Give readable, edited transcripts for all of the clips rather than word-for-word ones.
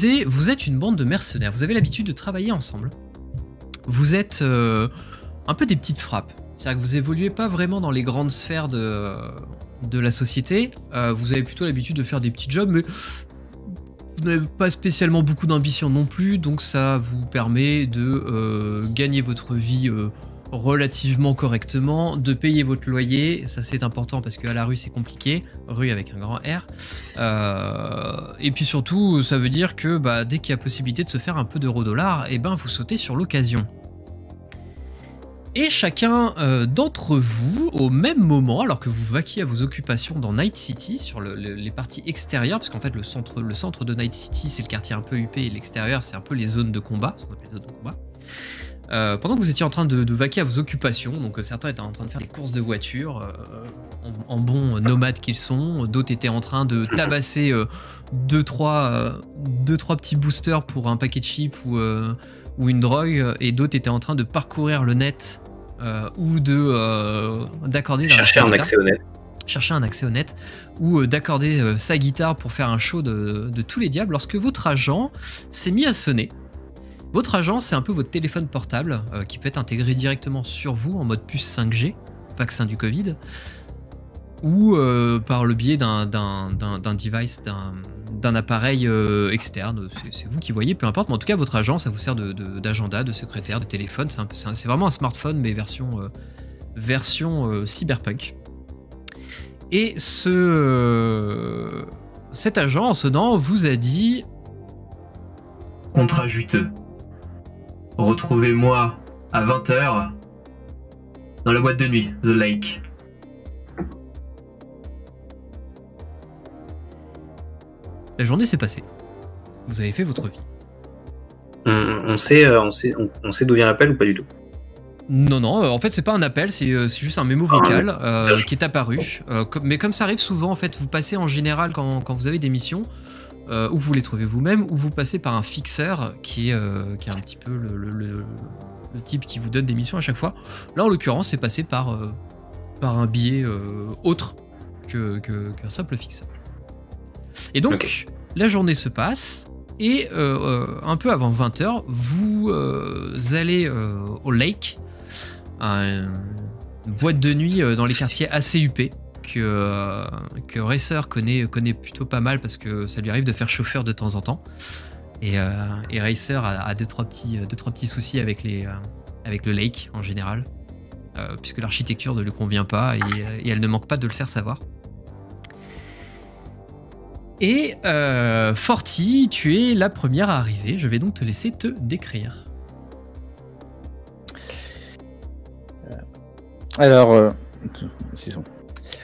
disais, vous êtes une bande de mercenaires, vous avez l'habitude de travailler ensemble. Vous êtes un peu des petites frappes. C'est-à-dire que vous évoluez pas vraiment dans les grandes sphères de la société. Vous avez plutôt l'habitude de faire des petits jobs, mais vous n'avez pas spécialement beaucoup d'ambition non plus, donc ça vous permet de gagner votre vie relativement correctement, de payer votre loyer, ça c'est important parce qu'à la rue c'est compliqué, rue avec un grand R, et puis surtout ça veut dire que dès qu'il y a possibilité de se faire un peu d'euro-dollar, et vous sautez sur l'occasion. Et chacun d'entre vous, au même moment, alors que vous vaquiez à vos occupations dans Night City, sur les parties extérieures, parce qu'en fait le centre de Night City c'est le quartier un peu huppé, et l'extérieur c'est un peu les zones de combat, ce qu'on appelle les zones de combat. Pendant que vous étiez en train de vaquer à vos occupations, donc certains étaient en train de faire des courses de voitures, en bons nomades qu'ils sont, d'autres étaient en train de tabasser 2-3 petits boosters pour un paquet de chips ou une drogue, et d'autres étaient en train de parcourir le net ou d'accorder chercher un accès au net, ou d'accorder sa guitare pour faire un show de tous les diables, lorsque votre agent s'est mis à sonner. Votre agent, c'est un peu votre téléphone portable qui peut être intégré directement sur vous en mode puce 5G, vaccin du Covid, ou par le biais d'un device, d'un appareil externe. C'est vous qui voyez, peu importe, mais en tout cas votre agent, ça vous sert d'agenda, de secrétaire, de téléphone. C'est vraiment un smartphone, mais version cyberpunk. Et cet agent, en sonnant, vous a dit: contrat juteux. Retrouvez-moi à 20h dans la boîte de nuit, The Lake. La journée s'est passée. Vous avez fait votre vie. On sait d'où vient l'appel ou pas du tout? Non, en fait c'est pas un appel, c'est juste un mémo vocal qui est apparu. Mais comme ça arrive souvent, en fait, vous passez en général quand vous avez des missions, ou vous les trouvez vous-même, ou vous passez par un fixeur qui est un petit peu le type qui vous donne des missions à chaque fois. Là en l'occurrence c'est passé par un biais autre qu'un simple fixeur. Et donc la journée se passe, et un peu avant 20h, vous allez au Lake, une boîte de nuit dans les quartiers assez huppés, que Racer connaît plutôt pas mal parce que ça lui arrive de faire chauffeur de temps en temps. Et Racer a deux trois petits soucis avec le Lake en général, puisque l'architecture ne lui convient pas, et elle ne manque pas de le faire savoir. Et Forty, tu es la première à arriver. Je vais donc te laisser te décrire. Alors, c'est bon.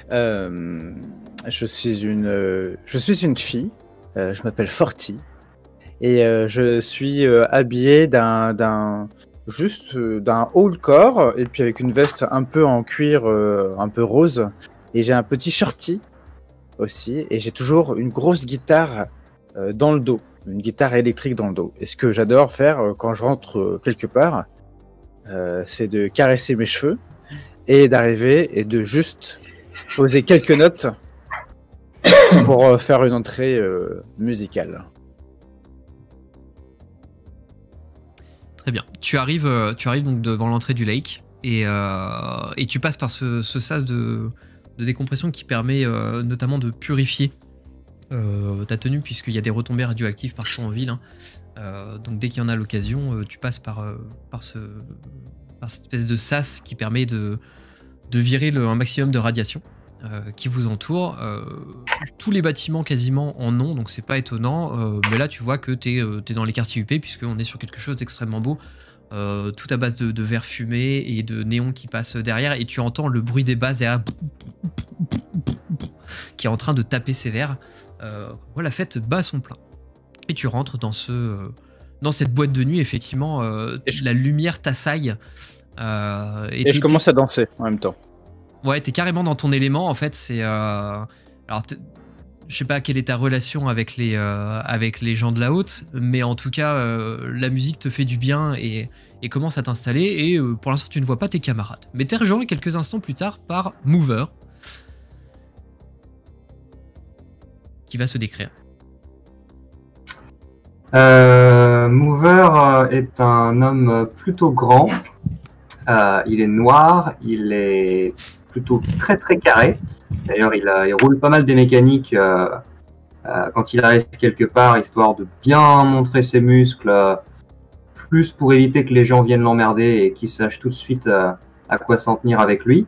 Je suis une fille. Je m'appelle Forty et je suis habillé d'un haut le corps, et puis avec une veste un peu en cuir, un peu rose, et j'ai un petit shorty aussi, et j'ai toujours une grosse guitare dans le dos, une guitare électrique dans le dos. Et ce que j'adore faire quand je rentre quelque part, c'est de caresser mes cheveux et d'arriver et de juste poser quelques notes pour faire une entrée musicale. Très bien. Tu arrives donc devant l'entrée du Lake, et tu passes par ce sas de décompression qui permet notamment de purifier ta tenue, puisqu'il y a des retombées radioactives parfois en ville. Donc dès qu'il y en a l'occasion, tu passes par cette espèce de sas qui permet de virer un maximum de radiation qui vous entoure. Tous les bâtiments quasiment en ont, donc c'est pas étonnant. Mais là tu vois que t'es dans les quartiers huppés, puisqu'on est sur quelque chose d'extrêmement beau. Tout à base de verre fumé et de néons qui passent derrière, et tu entends le bruit des basses derrière qui est en train de taper ses verres. La fête bat son plein. Et tu rentres dans cette boîte de nuit, effectivement, la lumière t'assaille. Et je commence à danser en même temps. Ouais, t'es carrément dans ton élément, en fait. C'est alors, je sais pas quelle est ta relation avec les gens de la haute, mais en tout cas, la musique te fait du bien et commence à t'installer. Et pour l'instant, tu ne vois pas tes camarades. Mais t'es rejoint quelques instants plus tard par Mover, qui va se décrire. Mover est un homme plutôt grand. Il est noir, il est plutôt très très carré. D'ailleurs, il roule pas mal des mécaniques quand il arrive quelque part, histoire de bien montrer ses muscles, plus pour éviter que les gens viennent l'emmerder et qu'il sache tout de suite à quoi s'en tenir avec lui.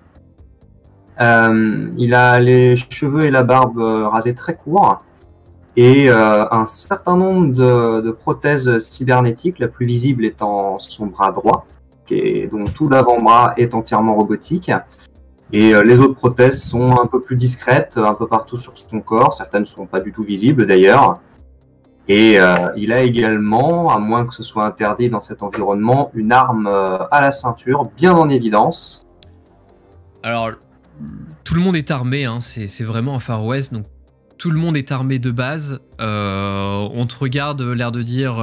Il a les cheveux et la barbe rasés très courts et un certain nombre de prothèses cybernétiques, la plus visible étant son bras droit, dont tout l'avant-bras est entièrement robotique. Et les autres prothèses sont un peu plus discrètes, un peu partout sur son corps. Certaines ne sont pas du tout visibles d'ailleurs. Et il a également, à moins que ce soit interdit dans cet environnement, une arme à la ceinture, bien en évidence. Alors, tout le monde est armé, hein, c'est vraiment un Far West, donc tout le monde est armé de base. On te regarde, l'air de dire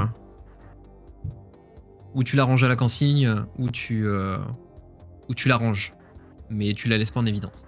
où tu la ranges à la consigne, où tu la ranges. Mais tu la laisses pas en évidence.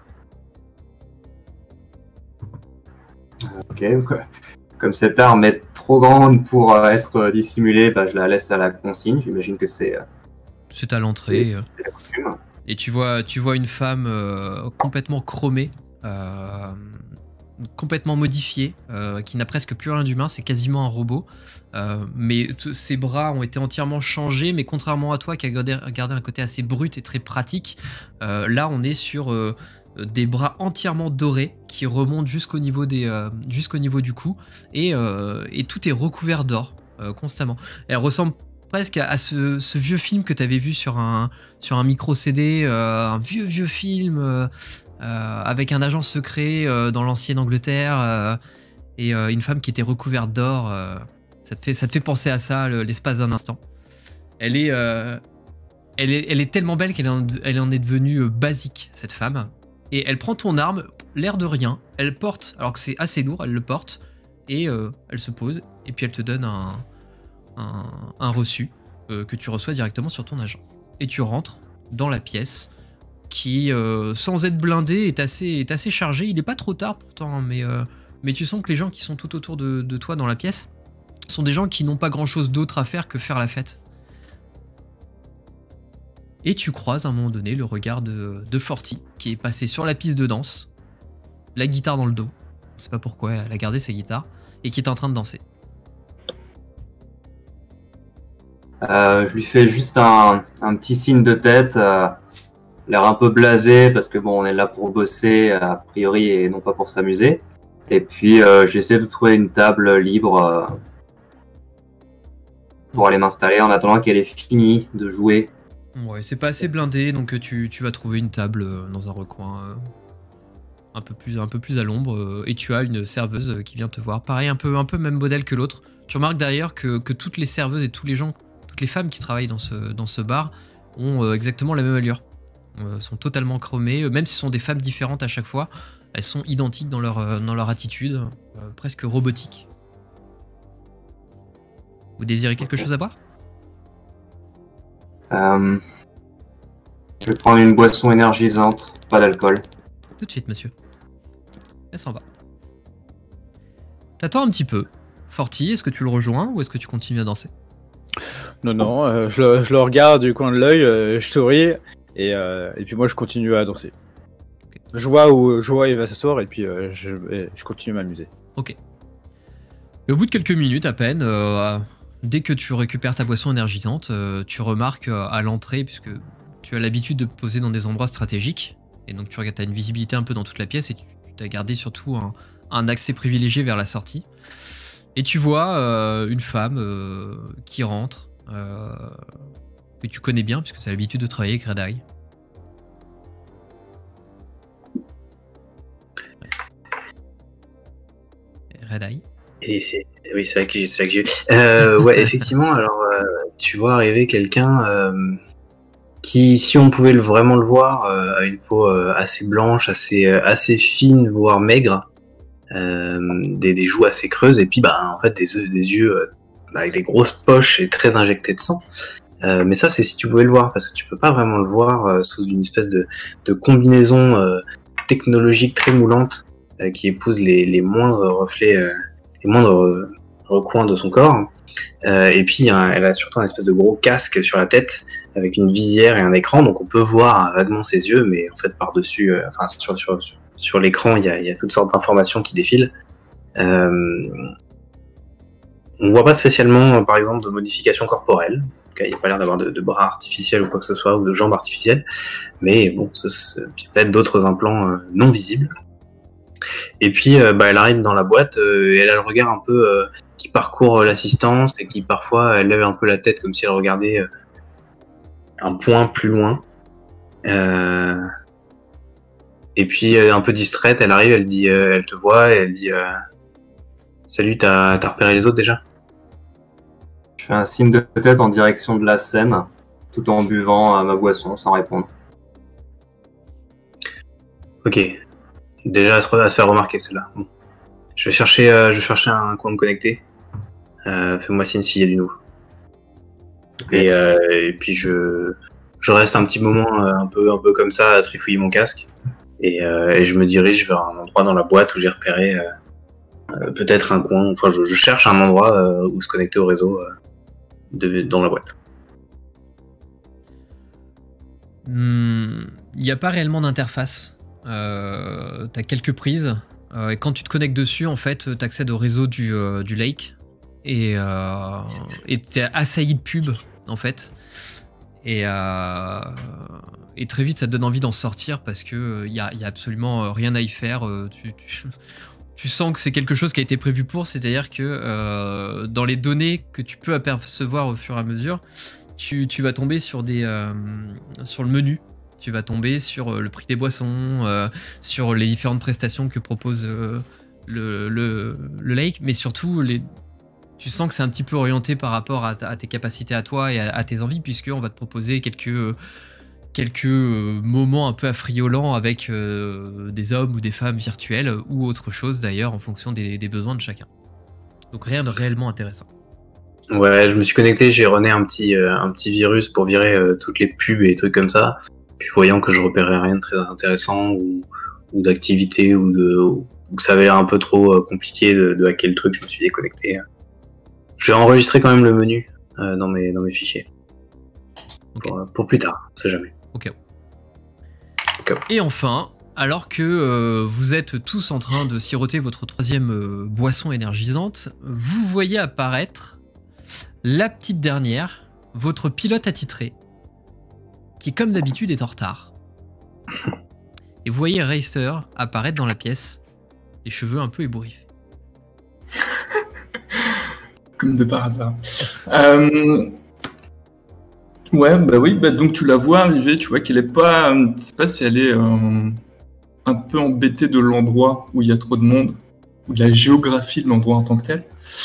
Ok, comme cette arme est trop grande pour être dissimulée, je la laisse à la consigne. J'imagine que c'est à l'entrée. C'est la coutume. Et tu vois une femme complètement chromée, complètement modifiée, qui n'a presque plus rien d'humain, c'est quasiment un robot. Mais ses bras ont été entièrement changés, mais contrairement à toi qui a gardé un côté assez brut et très pratique, là on est sur des bras entièrement dorés qui remontent jusqu'au niveau du cou, et tout est recouvert d'or constamment. Elle ressemble presque à ce vieux film que tu avais vu sur un micro CD, un vieux film avec un agent secret dans l'ancienne Angleterre et une femme qui était recouverte d'or. Ça te fait penser à ça l'espace d'un instant. Elle est tellement belle qu'elle en est devenue basique, cette femme. Et elle prend ton arme, l'air de rien. Elle porte, alors que c'est assez lourd, elle le porte. Et elle se pose. Et puis elle te donne un reçu que tu reçois directement sur ton agent. Et tu rentres dans la pièce qui, sans être blindée, est assez chargée. Il n'est pas trop tard pourtant, hein, mais tu sens que les gens qui sont tout autour de toi dans la pièce sont des gens qui n'ont pas grand chose d'autre à faire que faire la fête. Et tu croises à un moment donné le regard de Forti, qui est passé sur la piste de danse, la guitare dans le dos, on sait pas pourquoi elle a gardé sa guitare, et qui est en train de danser. Je lui fais juste un petit signe de tête, l'air un peu blasé, parce que bon, on est là pour bosser, a priori, et non pas pour s'amuser. Et puis j'essaie de trouver une table libre pour aller m'installer en attendant qu'elle ait fini de jouer. Ouais, c'est pas assez blindé, donc tu vas trouver une table dans un recoin un peu plus à l'ombre, et tu as une serveuse qui vient te voir. Pareil, un peu même modèle que l'autre. Tu remarques d'ailleurs que toutes les serveuses et toutes les femmes qui travaillent dans ce bar ont exactement la même allure. Sont totalement chromées, même si ce sont des femmes différentes à chaque fois, elles sont identiques dans leur attitude, presque robotique. Vous désirez quelque chose à boire ? Je vais prendre une boisson énergisante, pas d'alcool. Tout de suite, monsieur. Elle s'en va. T'attends un petit peu. Forti, est-ce que tu le rejoins ou est-ce que tu continues à danser ? Non, je le regarde du coin de l'œil, je souris, et puis moi je continue à danser. Okay. Je vois où il va s'asseoir, et puis je continue à m'amuser. Ok. Et au bout de quelques minutes à peine, dès que tu récupères ta boisson énergisante, tu remarques à l'entrée, puisque tu as l'habitude de te poser dans des endroits stratégiques, et donc tu as une visibilité un peu dans toute la pièce, et tu t'as gardé surtout un accès privilégié vers la sortie. Et tu vois une femme qui rentre, que tu connais bien, puisque tu as l'habitude de travailler avec Red Eye. Red Eye. Et oui, c'est vrai que j'ai vu. Ouais, effectivement, alors tu vois arriver quelqu'un qui, si on pouvait vraiment le voir, a une peau assez blanche, assez fine, voire maigre, des joues assez creuses, et puis en fait des yeux avec des grosses poches et très injectés de sang. Mais ça, c'est si tu pouvais le voir, parce que tu peux pas vraiment le voir sous une espèce de combinaison technologique très moulante qui épouse les moindres reflets, les moindres recoin de son corps. Et puis elle a surtout un espèce de gros casque sur la tête avec une visière et un écran, donc on peut voir vaguement ses yeux, mais en fait par-dessus, sur l'écran, il y a toutes sortes d'informations qui défilent. On voit pas spécialement, par exemple, de modifications corporelles. Il n'y a pas l'air d'avoir de bras artificiels ou quoi que ce soit, ou de jambes artificielles. Mais bon, il y a peut-être d'autres implants non visibles. Et puis, elle arrive dans la boîte et elle a le regard un peu qui parcourt l'assistance et qui parfois elle lève un peu la tête comme si elle regardait un point plus loin. Et puis, un peu distraite, elle arrive, elle dit, elle te voit et elle dit salut, t'as repéré les autres déjà? Je fais un signe de tête en direction de la scène, tout en buvant ma boisson sans répondre. Ok. Déjà à se faire remarquer celle-là. Bon. Je vais chercher un coin me connecter. Fais-moi signe s'il y a du nouveau. Okay. Et puis je reste un petit moment un peu comme ça à trifouiller mon casque. Et je me dirige vers un endroit dans la boîte où j'ai repéré peut-être un coin. Enfin, je cherche un endroit où se connecter au réseau dans la boîte. Il n'y a pas réellement d'interface. T'as quelques prises. Et quand tu te connectes dessus, en fait, t'accèdes au réseau du Lake. Et t'es assailli de pubs, en fait. Et très vite, ça te donne envie d'en sortir parce que y a absolument rien à y faire. Tu sens que c'est quelque chose qui a été prévu pour, c'est-à-dire que dans les données que tu peux apercevoir au fur et à mesure, tu vas tomber sur sur le menu. Tu vas tomber sur le prix des boissons, sur les différentes prestations que propose le Lake, mais surtout tu sens que c'est un petit peu orienté par rapport à tes capacités à toi et à tes envies, puisqu'on va te proposer quelques moments un peu affriolants avec des hommes ou des femmes virtuelles, ou autre chose d'ailleurs, en fonction des besoins de chacun. Donc rien de réellement intéressant. Ouais, je me suis connecté, j'ai runné un petit virus pour virer toutes les pubs et trucs comme ça. Puis voyant que je repérais rien de très intéressant ou d'activité ou que ça avait l'air un peu trop compliqué de hacker le truc, je me suis déconnecté. J'ai enregistré quand même le menu dans mes fichiers. Okay. Pour plus tard, on sait jamais. Ok. Et enfin, alors que vous êtes tous en train de siroter votre troisième boisson énergisante, vous voyez apparaître la petite dernière, votre pilote attitré, qui comme d'habitude est en retard. Et vous voyez Racer apparaître dans la pièce, les cheveux un peu ébouriffés. Comme de par hasard. Ouais, bah oui, donc tu la vois arriver, tu vois qu'elle est pas... Je sais pas si elle est un peu embêtée de l'endroit où il y a trop de monde, ou de la géographie de l'endroit en tant que tel.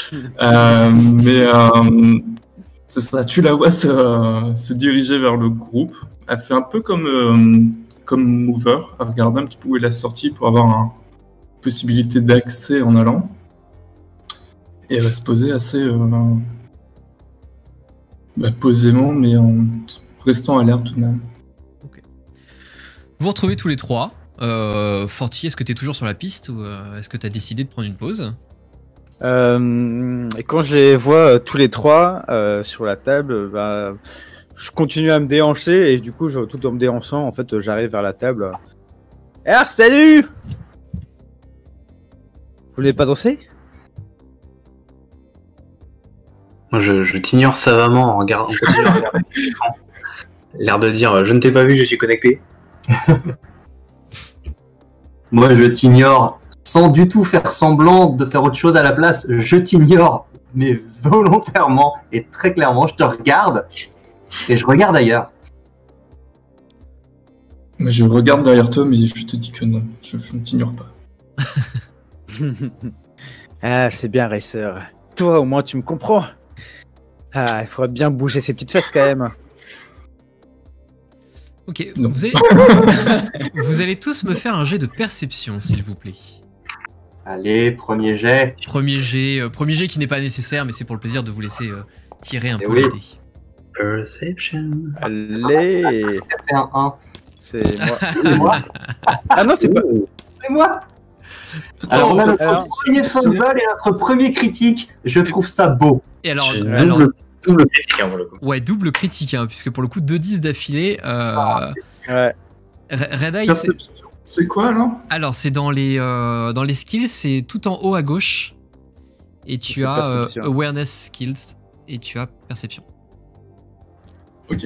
C'est ça, tu la vois se diriger vers le groupe. Elle fait un peu comme Mover, elle regarde un petit peu où est la sortie pour avoir une possibilité d'accès en allant. Et elle va se poser assez posément, mais en restant alerte tout de même. Okay. Vous vous retrouvez tous les trois. Forti, est-ce que tu es toujours sur la piste ou est-ce que tu as décidé de prendre une pause? Et quand je les vois tous les trois sur la table, je continue à me déhancher et du coup, tout en me déhanchant, en fait, j'arrive vers la table. Alors, salut! Vous voulez pas danser? Moi, je t'ignore savamment en continuant à regarder l'écran. L'air de dire, je ne t'ai pas vu, je suis connecté. Moi, je t'ignore sans du tout faire semblant de faire autre chose à la place. Je t'ignore, mais volontairement et très clairement. Je te regarde et je regarde ailleurs. Je regarde derrière toi, mais je te dis que non, je ne t'ignore pas. Ah, c'est bien, Racer. Toi, au moins, tu me comprends. Ah, il faudrait bien bouger ses petites fesses quand même. Ok, donc vous allez tous me faire un jet de perception, s'il vous plaît. Allez, premier jet. Premier jet qui n'est pas nécessaire, mais c'est pour le plaisir de vous laisser tirer un peu oui. l'idée. Perception. Allez. Un 1. C'est moi. C'est moi. Ah non, c'est pas. C'est moi. Alors, on a notre alors, premier fumble et notre premier critique. Je trouve ça beau. Et alors, C'est alors, double critique hein, pour le coup. ouais, double critique, hein, puisque pour le coup, 2-10 d'affilée. Ouais. Red Eye, Perception. C'est quoi alors? alors c'est dans les skills, c'est tout en haut à gauche. Et tu C'est as perception. Awareness Skills et tu as Perception. Ok.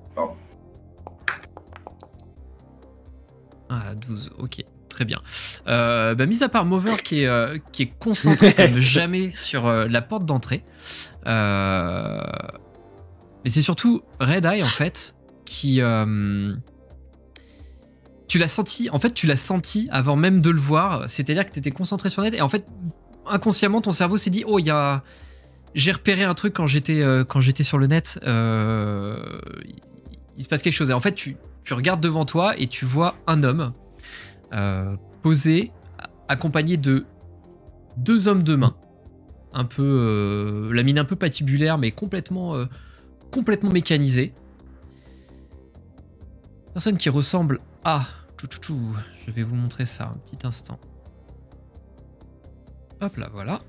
Ah, la 12, ok, très bien. Mis à part Mover qui est concentré comme jamais sur la porte d'entrée, mais c'est surtout Red Eye en fait qui. Tu l'as senti, en fait, tu l'as senti avant même de le voir, c'est-à-dire que tu étais concentré sur net et en fait, inconsciemment, ton cerveau s'est dit oh, j'ai repéré un truc quand j'étais sur le net, il se passe quelque chose. Et en fait, tu regardes devant toi et tu vois un homme posé, accompagné de 2 hommes de main, un peu la mine un peu patibulaire, mais complètement mécanisée. Personne qui ressemble à je vais vous montrer ça un petit instant. Hop là, voilà.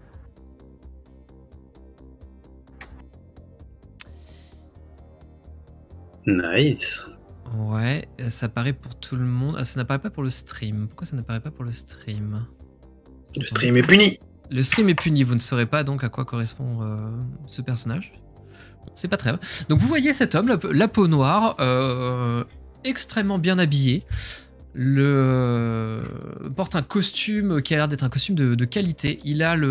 Nice. Ouais, ça apparaît pour tout le monde. Ah, ça n'apparaît pas pour le stream. Pourquoi ça n'apparaît pas pour le stream? Le stream est puni. Le stream est puni, vous ne saurez pas donc à quoi correspond ce personnage. Bon, c'est pas très grave. Donc vous voyez cet homme, la peau noire, extrêmement bien habillé. Porte un costume qui a l'air d'être un costume de qualité. Il a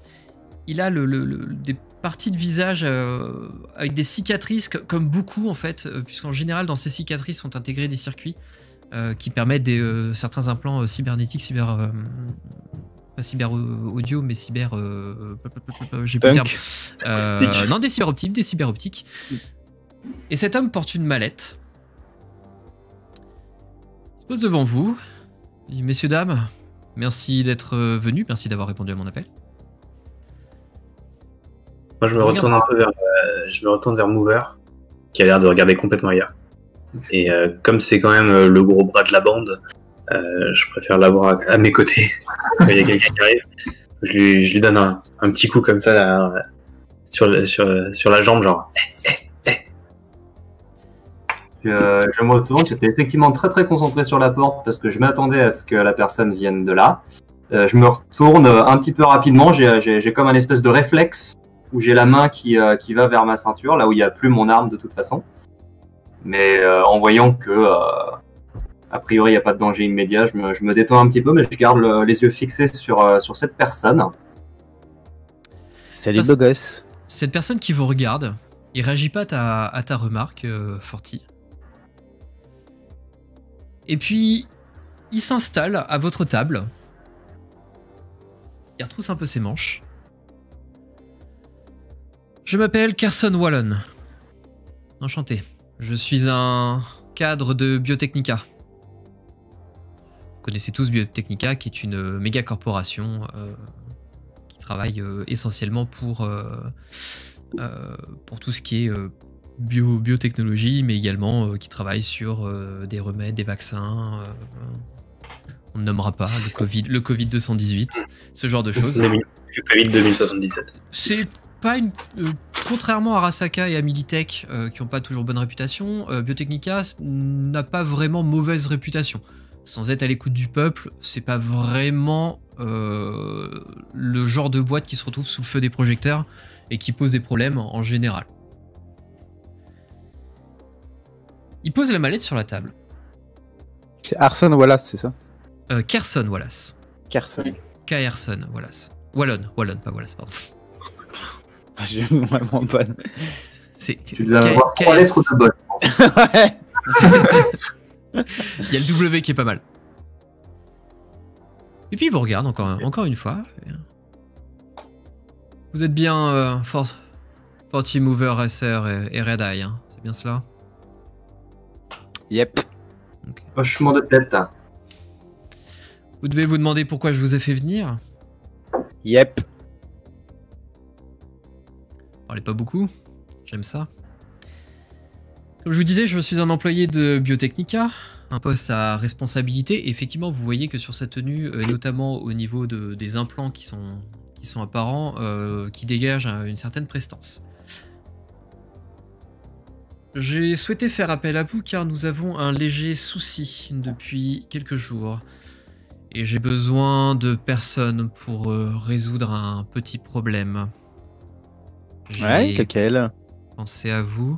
des parties de visage avec des cicatrices comme beaucoup en fait, puisqu'en général dans ces cicatrices sont intégrés des circuits qui permettent certains implants cybernétiques, pas cyber audio mais cyber j'ai plus le terme. Non, des cyberoptiques. Et cet homme porte une mallette. Il se pose devant vous. Il dit, messieurs, dames, merci d'être venus, merci d'avoir répondu à mon appel. Moi, je me retourne vers Mover, qui a l'air de regarder complètement ailleurs. Et comme c'est quand même le gros bras de la bande, je préfère l'avoir à mes côtés. Quand il y a quelqu'un qui arrive, je lui donne un petit coup comme ça là, sur la jambe, genre. Je me retourne, j'étais effectivement très très concentré sur la porte parce que je m'attendais à ce que la personne vienne de là. Je me retourne un petit peu rapidement, j'ai comme un espèce de réflexe où j'ai la main qui va vers ma ceinture, là où il n'y a plus mon arme de toute façon. Mais en voyant que a priori il n'y a pas de danger immédiat, je me détends un petit peu, mais je garde les yeux fixés sur cette personne. Salut beau gosse. Cette personne qui vous regarde, il réagit pas à ta remarque, Forti. Et puis, il s'installe à votre table. Il retrousse un peu ses manches. Je m'appelle Carson Wallon. Enchanté. Je suis un cadre de Biotechnica. Vous connaissez tous Biotechnica, qui est une méga corporation qui travaille essentiellement pour tout ce qui est biotechnologie, mais également qui travaille sur des remèdes, des vaccins. On ne nommera pas le Covid 218, ce genre de choses. Le Covid 2077. C'est pas une. Contrairement à Arasaka et à Militech, qui n'ont pas toujours bonne réputation, Biotechnica n'a pas vraiment mauvaise réputation. Sans être à l'écoute du peuple, c'est pas vraiment le genre de boîte qui se retrouve sous le feu des projecteurs et qui pose des problèmes en général. Il pose la mallette sur la table. C'est Arson Wallace, c'est ça? Kerson Wallace. Carson. Kerson Wallace. Wallon, pas Wallace, pardon. J'ai vraiment bonne. Tu dois avoir 3 lettres de bonne. Ouais. Il y a le W qui est pas mal. Et puis il vous regarde encore une fois. Vous êtes bien Forty Mover, SR et Red Eye, hein, c'est bien cela? Yep. Okay. Hochement de tête. Vous devez vous demander pourquoi je vous ai fait venir. Yep. Parlez pas beaucoup, j'aime ça. Comme je vous disais, je suis un employé de Biotechnica, un poste à responsabilité. Et effectivement, vous voyez que sur sa tenue, et notamment au niveau des implants qui sont apparents, qui dégagent une certaine prestance. J'ai souhaité faire appel à vous car nous avons un léger souci depuis quelques jours. Et j'ai besoin de personnes pour résoudre un petit problème. Ouais, lequel? Pensez à vous.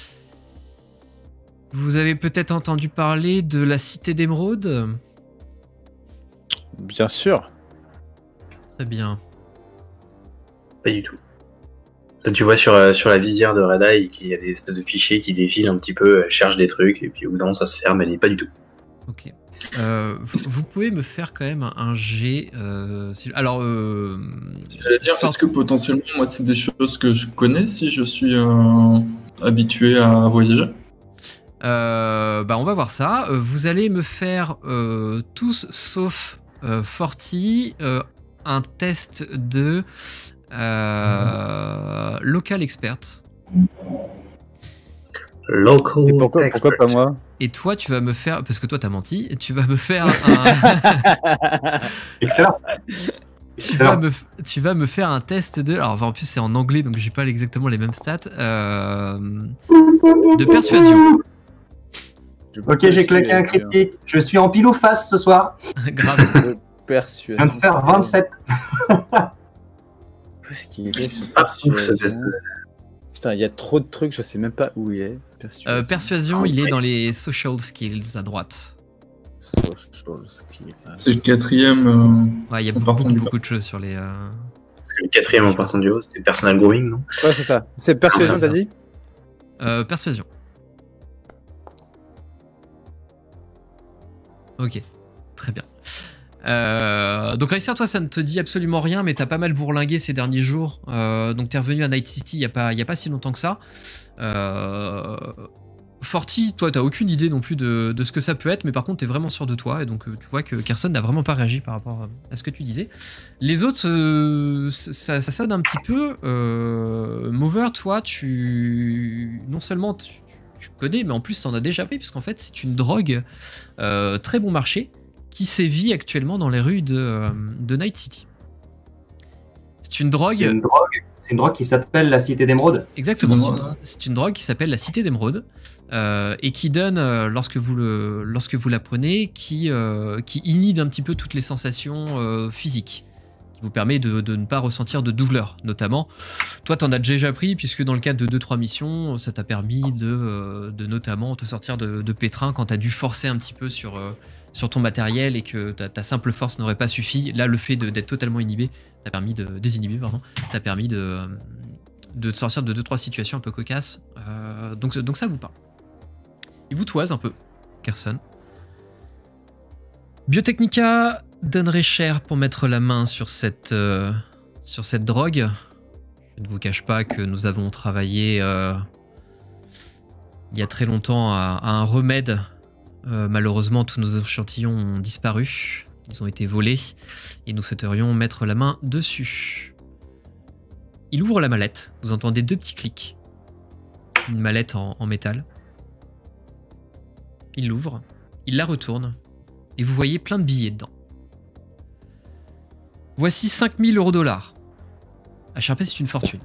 Vous avez peut-être entendu parler de la Cité d'Émeraude? Bien sûr. Très bien. Pas du tout. Là, tu vois sur la visière de Red Eye qu'il y a des espèces de fichiers qui défilent un petit peu, elle cherche des trucs, et puis au bout d'un moment ça se ferme, elle n'y est pas du tout. Ok. Vous pouvez me faire quand même un jet. Alors, J'allais dire, est-ce que potentiellement, moi, c'est des choses que je connais si je suis habitué à voyager? On va voir ça. Vous allez me faire tous sauf Forti un test de local expert. Local. Et pourquoi pas moi? Et toi, tu vas me faire, parce que toi t'as menti, et tu vas me faire un. Excellent. Tu vas me faire un test de. Alors, enfin, en plus, c'est en anglais, donc j'ai pas exactement les mêmes stats. De persuasion. Ok, j'ai claqué un critique. Je suis en pile ou face ce soir. Grave. Je viens de faire 27. Qu'est-ce qu'il est ce Ah, ouf, ce test. Putain, il y a trop de trucs, je sais même pas où il est. Persuasion, il est dans les social skills à droite. Social skills. C'est le 4ème. Ouais, il y a en partant du bas. beaucoup de choses sur les. Parce que le 4ème en partant du haut, c'était personal grooming, non? Ouais, c'est ça. C'est persuasion, Ah, t'as dit? Persuasion. Ok, très bien. Donc Racer, toi ça ne te dit absolument rien, mais t'as pas mal bourlingué ces derniers jours. Donc t'es revenu à Night City il y a pas si longtemps que ça. Forti, toi t'as aucune idée non plus de ce que ça peut être, mais par contre t'es vraiment sûr de toi, et donc tu vois que Kerson n'a vraiment pas réagi par rapport à ce que tu disais. Les autres, ça sonne un petit peu. Mover, toi non seulement tu connais, mais en plus t'en as déjà pris, puisqu'en fait c'est une drogue très bon marché qui sévit actuellement dans les rues de Night City. C'est une drogue. C'est une drogue qui s'ppelle la Cité d'Émeraude. Exactement. C'est une drogue qui s'appelle la Cité d'Émeraude et qui donne, lorsque vous la prenez, qui inhibe un petit peu toutes les sensations physiques, qui vous permet de ne pas ressentir de douleur, notamment. Toi, t'en as déjà pris, puisque dans le cadre de 2-3 missions, ça t'a permis de notamment te sortir de pétrin quand t'as dû forcer un petit peu sur ton matériel et que ta simple force n'aurait pas suffi. Là, le fait d'être totalement inhibé t'a permis t'a permis de te sortir de 2-3 situations un peu cocasses. Donc ça vous parle. Il vous toise un peu, Kerson. Biotechnica donnerait cher pour mettre la main sur cette drogue. Je ne vous cache pas que nous avons travaillé il y a très longtemps à un remède. Malheureusement, tous nos échantillons ont disparu. Ils ont été volés et nous souhaiterions mettre la main dessus. Il ouvre la mallette. Vous entendez 2 petits clics. Une mallette en métal. Il l'ouvre. Il la retourne. Et vous voyez plein de billets dedans. Voici 5000 $. À Sharpay, c'est une fortune.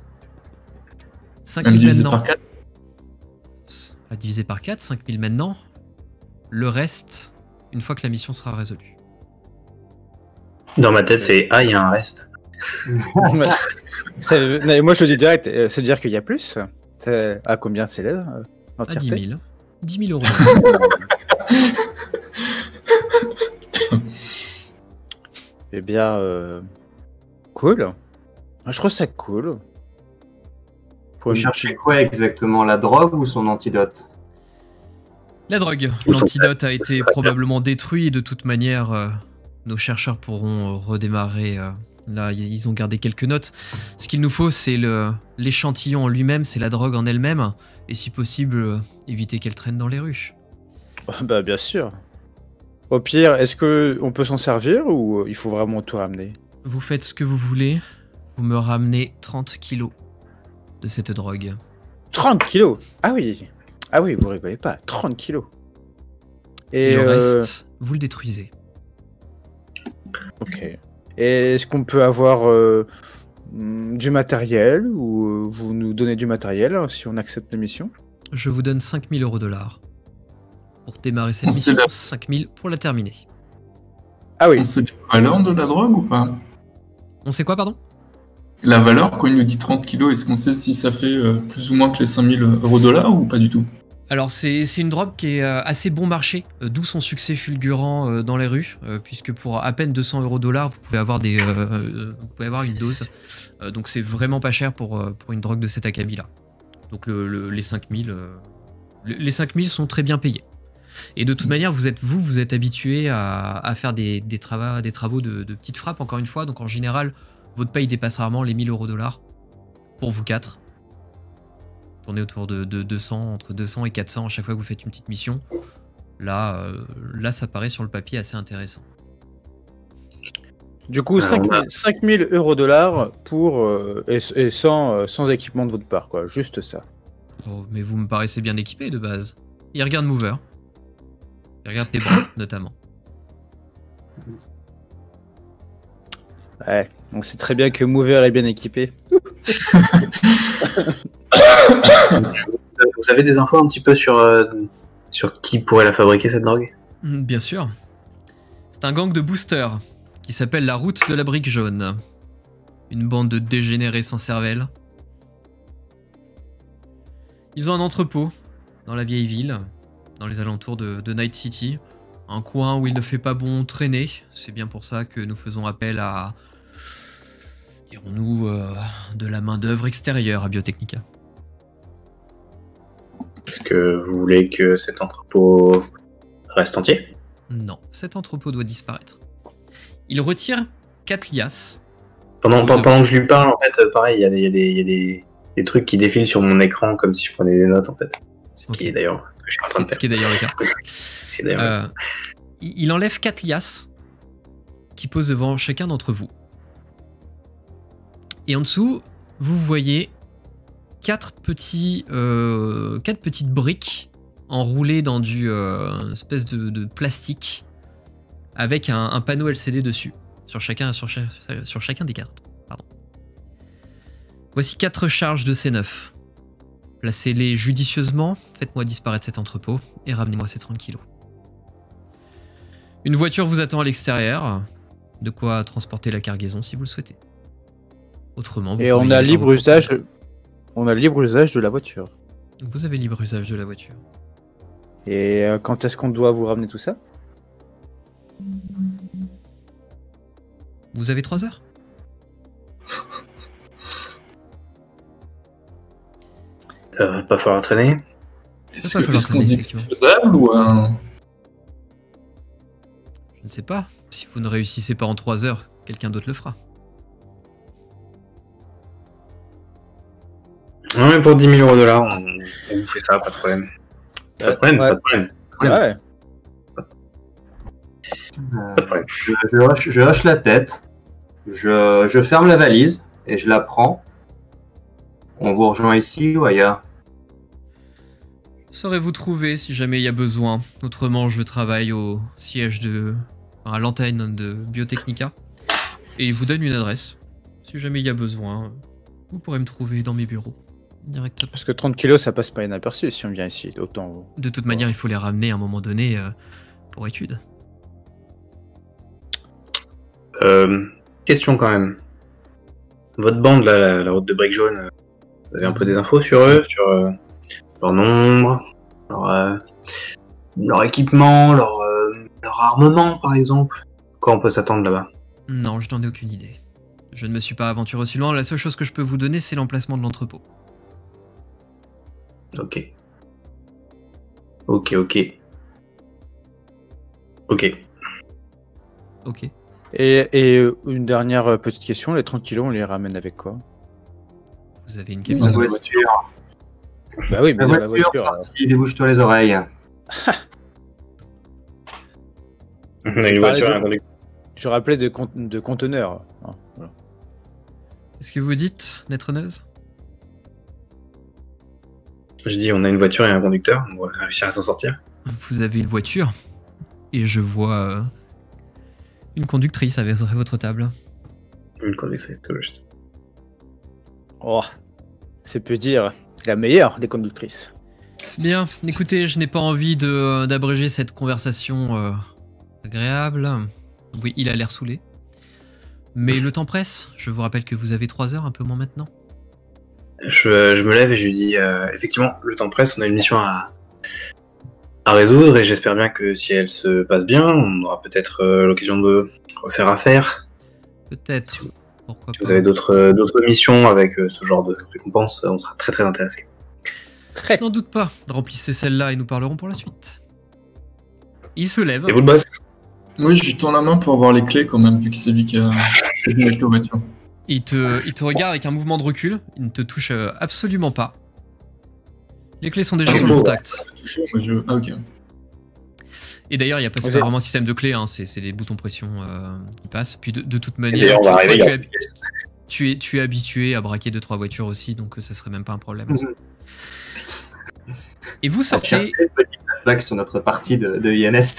5000 divisé maintenant. par 4. À diviser par 4, 5000 maintenant. Le reste, une fois que la mission sera résolue. Dans ma tête, c'est il y a un reste. Moi, je dis direct, c'est dire qu'il y a plus. À combien s'élève À 10 000. 10 000 €. Eh bien, cool. Je trouve ça cool. Vous cherchez quoi exactement? La drogue ou son antidote? La drogue. L'antidote a été probablement détruit et de toute manière, nos chercheurs pourront redémarrer. Là, ils ont gardé quelques notes. Ce qu'il nous faut, c'est l'échantillon en lui-même, c'est la drogue en elle-même, et si possible, éviter qu'elle traîne dans les rues. Bah bien sûr. Au pire, est-ce qu'on peut s'en servir ou il faut vraiment tout ramener? Vous faites ce que vous voulez. Vous me ramenez 30 kilos de cette drogue. 30 kilos? Ah oui, vous rigolez pas, 30 kilos. Et le reste, vous le détruisez. Ok. Et est-ce qu'on peut avoir du matériel ou vous nous donnez du matériel si on accepte la mission? Je vous donne 5000 $. Pour démarrer cette On sait mission, la- 5000 pour la terminer. Ah oui. On sait la valeur de la drogue ou pas? On sait quoi, pardon? La valeur, quand il nous dit 30 kilos, est-ce qu'on sait si ça fait plus ou moins que les 5000 $, ou pas du tout? Alors c'est une drogue qui est assez bon marché, d'où son succès fulgurant dans les rues, puisque pour à peine 200 $, vous pouvez avoir vous pouvez avoir une dose. Donc c'est vraiment pas cher pour une drogue de cet acabit-là. Donc les 5000 les 5000 sont très bien payés. Et de toute manière, vous êtes habitué à faire des travaux de petites frappes, encore une fois. Donc en général, votre paye dépasse rarement les 1000 $, pour vous quatre. Tournez autour de 200, entre 200 et 400 à chaque fois que vous faites une petite mission. Là, ça paraît sur le papier assez intéressant. Du coup, 5000 $, pour et sans équipement de votre part, quoi. Juste ça. Oh, mais vous me paraissez bien équipé de base. Il regarde Mover. Il regarde tes bras, notamment. Ouais. On sait très bien que Mover est bien équipé. Vous avez des infos un petit peu sur qui pourrait la fabriquer, cette drogue? Bien sûr. C'est un gang de boosters qui s'appelle la Route de la Brique Jaune. Une bande de dégénérés sans cervelle. Ils ont un entrepôt dans la vieille ville, dans les alentours de Night City. Un coin où il ne fait pas bon traîner. C'est bien pour ça que nous faisons appel à, dirons-nous, de la main-d'œuvre extérieure à Biotechnica. Est-ce que vous voulez que cet entrepôt reste entier? Non, cet entrepôt doit disparaître. Il retire 4 liasses. Pendant que je lui parle, en fait, pareil, il y a des trucs qui défilent sur mon écran comme si je prenais des notes, en fait. Ce qui est d'ailleurs ce que je suis en train de faire. Ce qui est d'ailleurs le cas. C'est d'ailleurs Il enlève 4 liasses qui posent devant chacun d'entre vous. Et en dessous, vous voyez 4 petites briques enroulées dans une espèce de plastique avec un panneau LCD dessus sur chacun des cartes. Pardon. Voici 4 charges de C9. Placez-les judicieusement, faites-moi disparaître cet entrepôt et ramenez-moi ces 30 kilos. Une voiture vous attend à l'extérieur, de quoi transporter la cargaison si vous le souhaitez. Autrement, vous Et pouvez on y a aller libre par usage. On a libre usage de la voiture. Vous avez libre usage de la voiture. Et quand est-ce qu'on doit vous ramener tout ça? Vous avez 3 heures? va pas falloir traîner. Est-ce va falloir qu'on se dit que c'est effectivement. faisable ou Je ne sais pas. Si vous ne réussissez pas en 3 heures, quelqu'un d'autre le fera. Non, mais pour 10 000 $, on vous fait ça, pas de problème. Pas de problème, Ouais. pas de problème. Ouais. Pas de problème. Je hoche la tête, je ferme la valise et je la prends. On vous rejoint ici ou ailleurs? Saurez-vous trouver si jamais il y a besoin. Autrement, je travaille au siège à l'antenne de Biotechnica. Et il vous donne une adresse. Si jamais il y a besoin, vous pourrez me trouver dans mes bureaux. Directement. Parce que 30 kilos, ça passe pas inaperçu si on vient ici. Autant. De toute manière, il faut les ramener à un moment donné pour étude. Question quand même. Votre bande, là, la route de briques jaunes, vous avez un peu des infos sur eux, sur leur nombre, leur équipement, leur armement par exemple? Quoi on peut s'attendre là-bas? Non, je n'en ai aucune idée. Je ne me suis pas aventuré aussi loin. La seule chose que je peux vous donner, c'est l'emplacement de l'entrepôt. Ok. Ok. Et une dernière petite question, les 30 kilos, on les ramène avec quoi? Vous avez une La cabine. voiture, Bah oui, mais la voiture, partie, débouche-toi les oreilles. On a une voiture et un conducteur. Je rappelais de conteneurs. Ah, voilà. Qu'est-ce que vous dites, Netroneuse? Je dis on a une voiture et un conducteur, on va réussir à s'en sortir. Vous avez une voiture et je vois une conductrice avec votre table. Une conductrice, tout juste. Oh, c'est peu dire. La meilleure des conductrices. Bien, écoutez, je n'ai pas envie d'abréger cette conversation agréable. Oui, il a l'air saoulé. Mais le temps presse. Je vous rappelle que vous avez 3 heures, un peu moins maintenant. Je me lève et je lui dis effectivement, le temps presse, on a une mission à résoudre et j'espère bien que si elle se passe bien, on aura peut-être l'occasion de refaire affaire. Peut-être. Pourquoi Si pas. vous avez d'autres missions avec ce genre de récompense, on sera très très intéressés. Très. N'en doute pas. Remplissez celle-là et nous parlerons pour la suite. Il se lève. Et vous le boss? Moi, je lui tends la main pour avoir les clés quand même, vu que c'est lui qui a venu avec la voiture. Il te regarde avec un mouvement de recul. Il ne te touche absolument pas. Les clés sont déjà sur le contact. Touché, mais ah, ok. Et d'ailleurs, il n'y a pas Vous c'est êtes- pas vraiment un système de clés, hein, c'est des boutons pression qui passent. Puis de toute Et manière, d'ailleurs, on va arriver. toi, il y aura- tu es habitué à braquer 2-3 voitures aussi, donc ça serait même pas un problème. Et vous Ça tient sortez. un petit flashback sur notre partie de INS.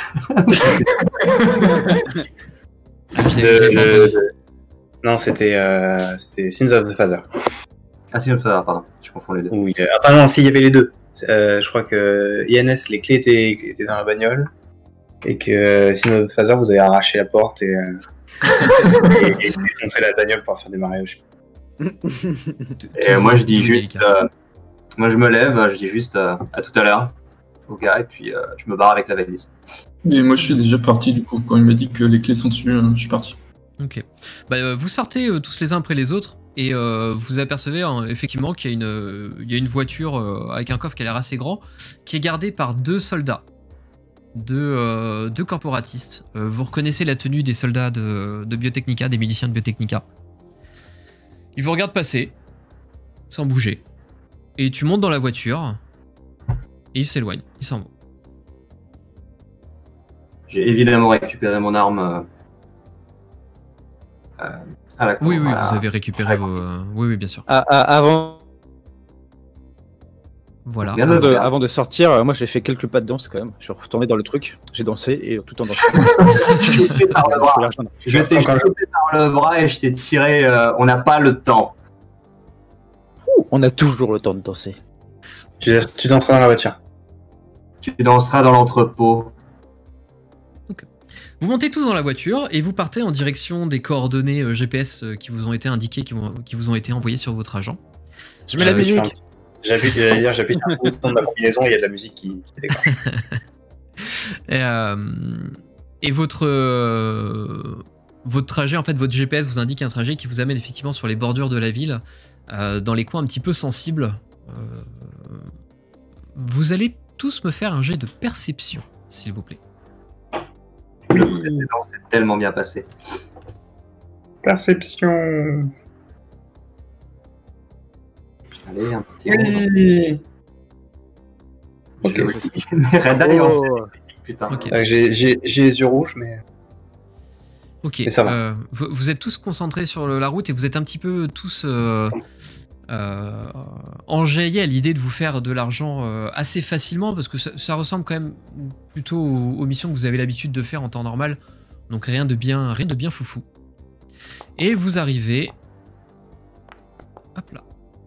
Non, c'était Sins of the Father. Ah si, pardon, je confonds les deux. Oui. Ah non, si, il y avait les deux. Je crois que INS, les clés étaient dans la bagnole. Et que Sins of the Father, vous avez arraché la porte et défoncé la bagnole pour faire démarrer. Je sais pas. Et moi je dis Toujours juste, délicat. moi je me lève, je dis juste à tout à l'heure au gars et puis je me barre avec la valise. Et moi, je suis déjà parti, du coup. Quand il m'a dit que les clés sont dessus, je suis parti. Ok. Vous sortez tous les uns après les autres et vous apercevez effectivement qu'il y a une voiture avec un coffre qui a l'air assez grand qui est gardée par 2 soldats, deux corporatistes. Vous reconnaissez la tenue des soldats de Biotechnica, des miliciens de Biotechnica. Ils vous regardent passer sans bouger et tu montes dans la voiture et ils s'éloignent, ils s'en vont. J'ai évidemment récupéré mon arme à la Oui, voilà. vous avez récupéré vos... oui, bien sûr. Avant, Voilà. Bien de- avant de sortir, moi j'ai fait quelques pas de danse quand même. Je suis retourné dans le truc, j'ai dansé et tout en dansant. chopé par le bras. Je t'ai Encore- chopé par le bras et je t'ai tiré. On n'a pas le temps. On a toujours le temps de danser. Tu danseras dans la voiture. Tu danseras dans l'entrepôt. Vous montez tous dans la voiture et vous partez en direction des coordonnées GPS qui vous ont été indiquées, qui vous ont été envoyées sur votre agent. Je mets la musique. J'appuie sur un bouton de ma combinaison, il y a de la musique qui déclenche. Et votre trajet, en fait, votre GPS vous indique un trajet qui vous amène effectivement sur les bordures de la ville, dans les coins un petit peu sensibles. Vous allez tous me faire un jet de perception, s'il vous plaît. Le précédent s'est tellement bien passé. Perception. Allez, un petit 11. Oui. Ok. Red Eye en Oh. putain. Ok. J'ai les yeux rouges, mais. Ok, Mais ça va. vous êtes tous concentrés sur la route et vous êtes un petit peu tous enjaillés à l'idée de vous faire de l'argent assez facilement parce que ça ressemble quand même plutôt aux missions que vous avez l'habitude de faire en temps normal. Donc rien de bien foufou. Et vous arrivez... Hop là.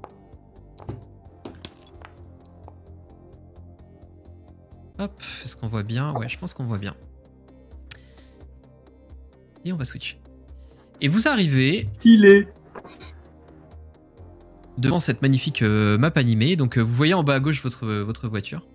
Hop, est-ce qu'on voit bien? Ouais, je pense qu'on voit bien. Et on va switch. Et vous arrivez Stylé. devant cette magnifique map animée. Donc vous voyez en bas à gauche votre voiture.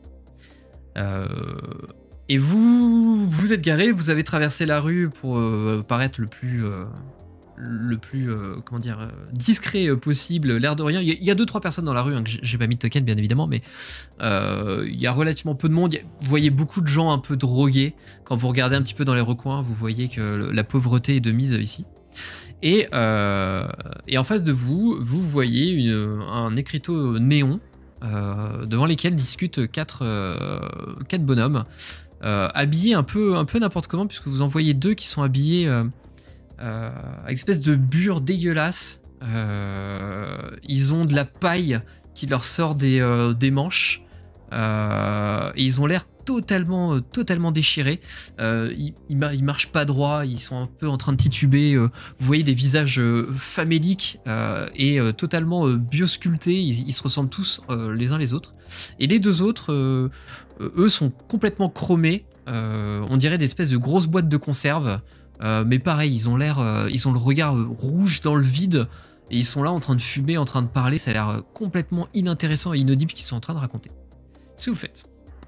Et vous êtes garé, vous avez traversé la rue pour paraître le plus comment dire, discret possible, l'air de rien. Il y a 2-3 personnes dans la rue, hein, que j'ai pas mis de token bien évidemment, mais il y a relativement peu de monde. Vous voyez beaucoup de gens un peu drogués. Quand vous regardez un petit peu dans les recoins, vous voyez que la pauvreté est de mise ici. Et en face de vous, vous voyez un écriteau néon devant lesquels discutent quatre bonhommes habillés un peu n'importe comment, puisque vous en voyez 2 qui sont habillés avec une espèce de bure dégueulasse. Ils ont de la paille qui leur sort des manches. Et ils ont l'air totalement déchirés. Ils marchent pas droit, ils sont un peu en train de tituber. Vous voyez des visages faméliques et totalement biosculptés. Ils se ressemblent tous les uns les autres. Et les deux autres, eux, sont complètement chromés. On dirait des espèces de grosses boîtes de conserve. Mais pareil, ils ont le regard rouge dans le vide. Et ils sont là en train de fumer, en train de parler. Ça a l'air complètement inintéressant et inaudible ce qu'ils sont en train de raconter. Qu'est-ce que vous faites?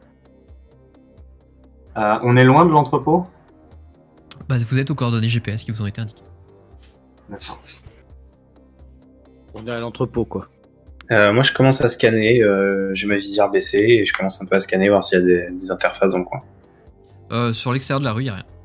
On est loin de l'entrepôt? Bah, vous êtes aux coordonnées GPS qui vous ont été indiquées. D'accord. On est à l'entrepôt, quoi. Moi, je commence à scanner. J'ai ma visière baissée et je commence un peu à scanner, voir s'il y a des interfaces dans le coin. Sur l'extérieur de la rue, il n'y a rien.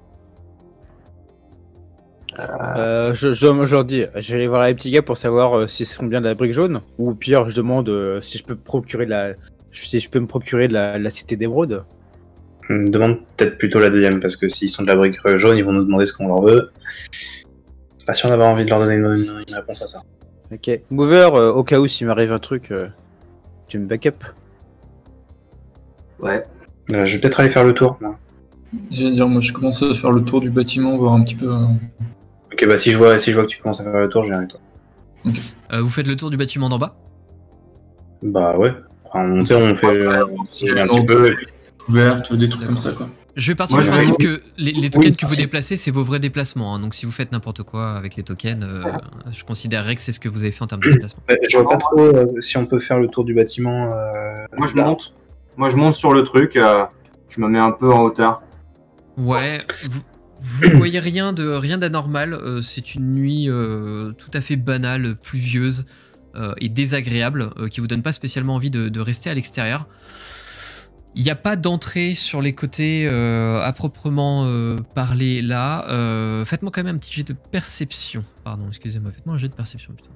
Je leur dis, je vais aller voir les petits gars pour savoir s'ils seront bien de la brique jaune. Ou au pire, je demande si je peux me procurer de la cité d'émeraude. Demande peut-être plutôt la deuxième, parce que s'ils sont de la brique jaune, ils vont nous demander ce qu'on leur veut. Pas sûr d'avoir envie de leur donner une réponse à ça. Ok. Mover, au cas où s'il m'arrive un truc, tu me backup. Ouais. Je vais peut-être aller faire le tour. Moi. J'allais dire, moi je commence à faire le tour du bâtiment, voir un petit peu. Ok, bah si je vois que tu commences à faire le tour, je viens avec toi. Vous faites le tour du bâtiment d'en bas? Bah ouais. Enfin, on fait un petit peu. Ouverte, des trucs comme ça, quoi. Je vais partir du principe que les tokens que vous déplacez, c'est vos vrais déplacements. Hein. Donc si vous faites n'importe quoi avec les tokens, je considérerais que c'est ce que vous avez fait en termes de déplacement. Je vois pas trop si on peut faire le tour du bâtiment. Moi je monte sur le truc, je me mets un peu en hauteur. Ouais, vous voyez rien d'anormal. C'est une nuit tout à fait banale, pluvieuse et désagréable, qui vous donne pas spécialement envie de rester à l'extérieur. Il n'y a pas d'entrée sur les côtés à proprement parler là. Faites-moi quand même un petit jet de perception. Pardon, excusez-moi, faites-moi un jet de perception plutôt.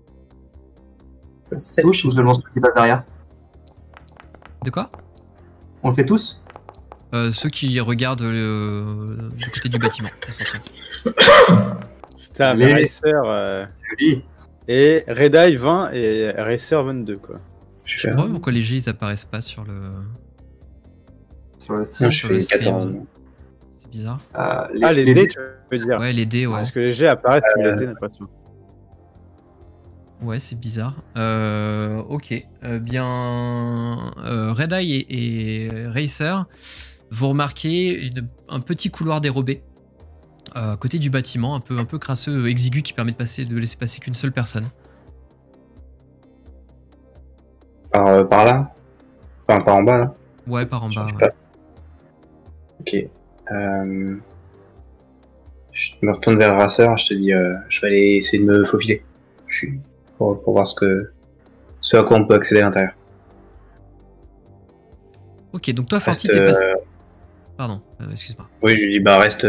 C'est touche ou seulement ceux qui passent derrière? De quoi? On le fait tous? Ceux qui regardent du côté du bâtiment. C'était un Les- Racer Joli. et Red Eye 20 et Racer 22, quoi. Je sais pas pourquoi les jets ils apparaissent pas sur le. Sur le Moi, stream. je sur le fais stream. 14. C'est bizarre. Les dés, tu veux dire. Ouais, les dés, ouais. Parce que les G apparaissent, mais les dés n'apparaissent pas. Ouais, c'est bizarre. Ok. Bien. Red Eye et Racer, vous remarquez un petit couloir dérobé à côté du bâtiment, un peu crasseux, exigu, qui permet de laisser passer qu'une seule personne. Par là? Enfin, par en bas, là? Ouais, par en bas. J'arrive Ouais. pas. Ok. Je me retourne vers Racer, je te dis, je vais aller essayer de me faufiler. Pour voir ce à quoi on peut accéder à l'intérieur. Ok, donc toi, Forti, Reste, t'es passé. Pardon, excuse-moi. Oui, je lui dis, bah reste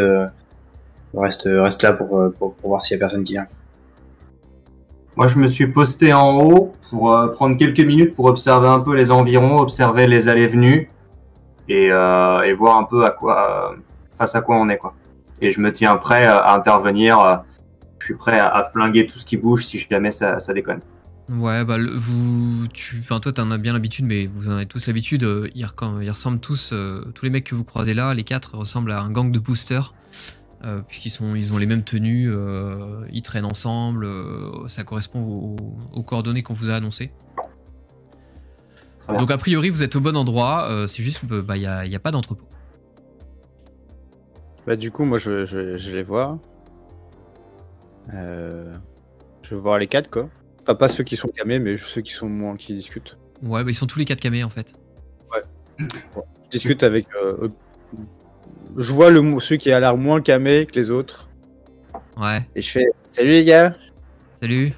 là pour voir s'il y a personne qui vient. Moi je me suis posté en haut pour prendre quelques minutes pour observer un peu les environs, observer les allées-venues et voir un peu face à quoi on est, quoi. Et je me tiens prêt à intervenir. Je suis prêt à flinguer tout ce qui bouge si jamais ça déconne. Ouais, bah, toi, t'en as bien l'habitude, mais vous en avez tous l'habitude. Ils ressemblent tous les mecs que vous croisez là, les 4 ressemblent à un gang de boosters. Puisqu'ils ont les mêmes tenues, ils traînent ensemble, ça correspond aux coordonnées qu'on vous a annoncées. Très bien. Donc a priori vous êtes au bon endroit, c'est juste qu'il n'y a pas d'entrepôt. Bah, du coup, moi, je les vois. Je vais voir les 4, quoi. Enfin, pas ceux qui sont camés, mais ceux qui sont moins qui discutent. Ouais, bah ils sont tous les 4 camés en fait. Je discute avec. Je vois celui qui a l'air moins camé que les autres. Ouais, Et je fais salut les gars. salut.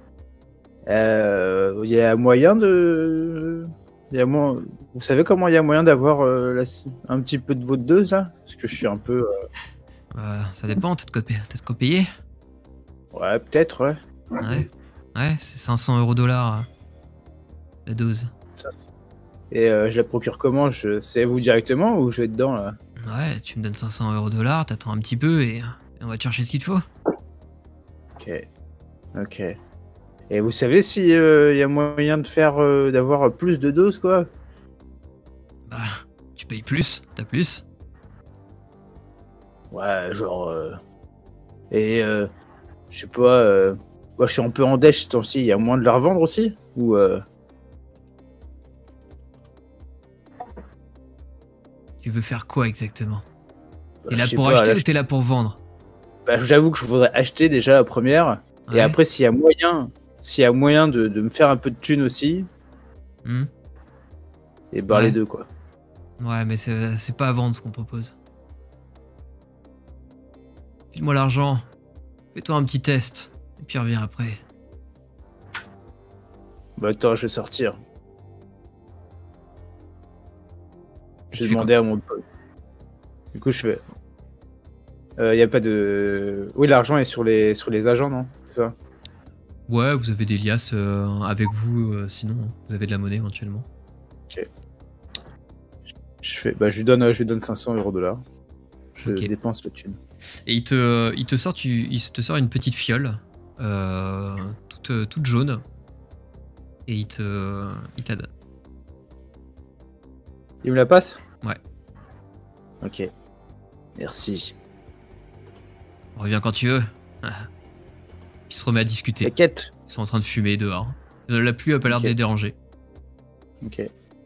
Il y a moyen de. Vous savez comment il y a moyen d'avoir un petit peu de votre dose là? Parce que je suis un peu. Ça dépend, t'as payé. Ouais, peut-être, ouais. Ouais, c'est 500 € la dose. Et je la procure comment? C'est vous directement ou je vais dedans là? Ouais, tu me donnes 500 $, t'attends un petit peu et on va te chercher ce qu'il te faut. Ok. Et vous savez si y a moyen de faire d'avoir plus de doses, quoi? paye plus, t'as plus. Ouais, genre. Je sais pas. Moi, je suis un peu en dèche, aussi. Il y a moins de la revendre aussi? Ou. Tu veux faire quoi exactement? T'es je là sais pour pas, acheter là, ou t'es là pour vendre? Bah, j'avoue que je voudrais acheter déjà la première. Ouais. Et après, s'il y a moyen de me faire un peu de thunes aussi. Hmm. Et bah, Ouais. les deux, quoi. Ouais, mais c'est pas à vendre ce qu'on propose. File-moi l'argent. Fais-toi un petit test. Et puis reviens après. Bah, attends, je vais sortir. Je Tu vais fais demander à mon pote. Du coup, je fais. Y a pas de. Oui, l'argent est sur les agents, non? C'est ça? Ouais, vous avez des liasses avec vous, sinon vous avez de la monnaie éventuellement. Bah, je lui donne 500 € de là. Je Ok. dépense le thune. Et il te sort une petite fiole, toute jaune, et il te la donne. Il me la passe? Ouais. Ok. Merci. Reviens quand tu veux. Il se remet à discuter. T'inquiète. Ils sont en train de fumer dehors. La pluie a pas l'air de les déranger. Ok.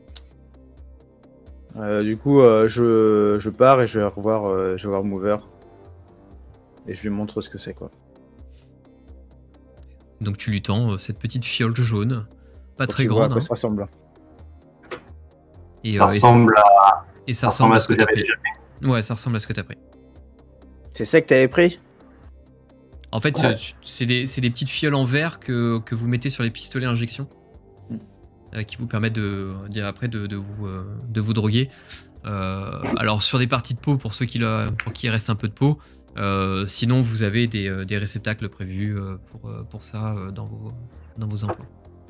Du coup, je pars et je vais voir Mover. Et je lui montre ce que c'est, quoi. Donc tu lui tends cette petite fiole jaune, pas Pour très qu'il voit à grande. quoi ça ressemble. Et, Ça ressemble à, et ça ressemble à ce que t'as j'avais pris. déjà fait. Ouais, ça ressemble à ce que t'as pris. C'est ça que t'avais pris? En fait, Ouais. c'est des petites fioles en verre que vous mettez sur les pistolets à injection, qui vous permettent après de vous droguer. Alors sur des parties de peau pour ceux pour qui il reste un peu de peau. Sinon, vous avez des réceptacles prévus pour ça dans vos emplois.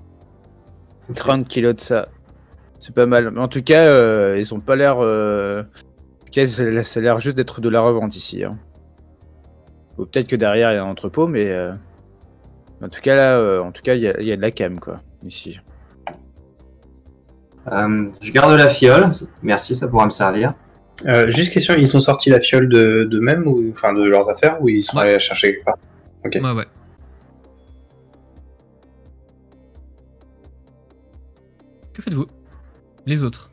30 kilos de ça. C'est pas mal. Mais en tout cas, ils ont pas l'air. En tout cas, ça a l'air juste d'être de la revente ici. Hein. Ou peut-être que derrière il y a un entrepôt, mais en tout cas là, il y a de la cam quoi ici. Je garde la fiole. Merci, ça pourra me servir. Juste question, ils ont sorti la fiole d'eux-mêmes, ou enfin de leurs affaires, ou ils sont Ouais. allés la chercher quelque part? Ok. Ouais. Que faites-vous? Les autres?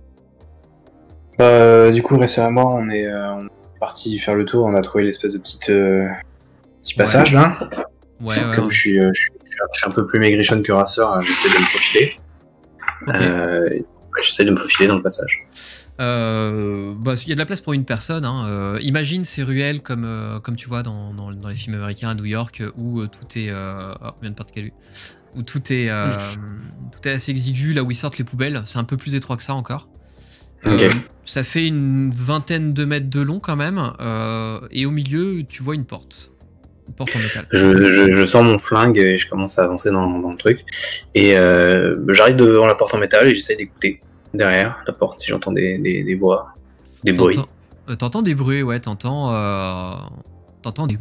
Du coup, récemment, on est parti faire le tour, on a trouvé l'espèce de petit passage là. Ouais. Comme je suis un peu plus maigrichonne que Rasseur, j'essaie de me faufiler. Ok. J'essaie de me faufiler dans le passage. Il y a de la place pour une personne. Hein. Imagine ces ruelles comme tu vois dans les films américains à New York où tout est. On vient de perdre Calu. Où tout est assez exigu, là où ils sortent les poubelles. C'est un peu plus étroit que ça encore. Ok. Ça fait une vingtaine de mètres de long quand même. Et au milieu, tu vois une porte. Une porte en métal. Je sors mon flingue et je commence à avancer dans le truc. Et j'arrive devant la porte en métal et j'essaie d'écouter derrière la porte si j'entends des voix, des bruits. T'entends des bruits, ouais, t'entends des...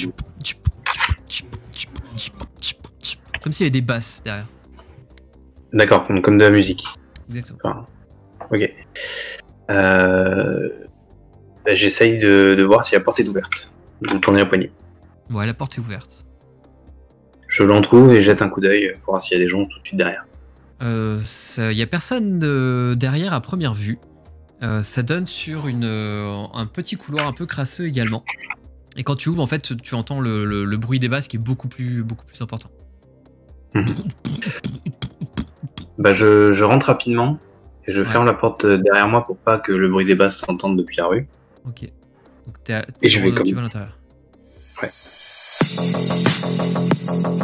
Comme s'il y avait des basses derrière. D'accord, comme de la musique. Exactement. Enfin, ok. J'essaye de voir si la porte est ouverte. De tourner la poignée. Ouais, la porte est ouverte. Je l'entrouvre et jette un coup d'œil pour voir s'il y a des gens tout de suite derrière. Il y a personne derrière à première vue. Ça donne sur un petit couloir un peu crasseux également. Et quand tu ouvres, en fait, tu entends le bruit des basses qui est beaucoup plus important. Je rentre rapidement et je ferme la porte derrière moi pour pas que le bruit des basses s'entende depuis la rue. Ok. Donc Et je vais tu vas à l'intérieur. Ouais.